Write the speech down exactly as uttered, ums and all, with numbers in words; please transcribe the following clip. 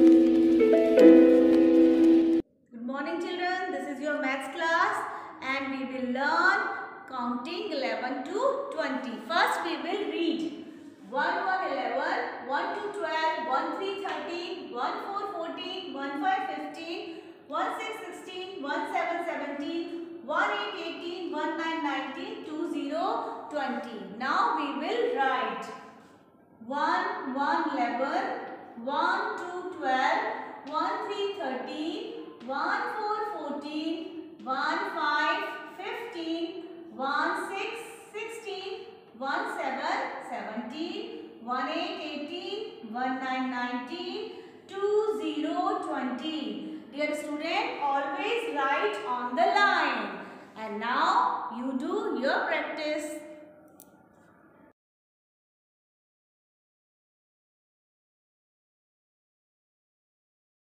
Good morning children, this is your maths class and we will learn counting eleven to twenty. First we will read one one eleven, one two twelve, one three thirteen, one four fourteen, one five fifteen, one six sixteen, one seven seventeen, one eight eighteen, one nine nineteen, two zero twenty. Now we will write one one eleven, one two twelve, one three thirteen, one four fourteen, one five fifteen, one six sixteen, one seven seventeen, one eight eighteen, one nine nineteen, two zero twenty. Dear student, always write on the line. And now you do your practice.